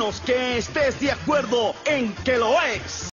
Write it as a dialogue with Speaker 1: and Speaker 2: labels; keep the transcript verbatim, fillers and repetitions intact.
Speaker 1: menos que estés de acuerdo en que lo es.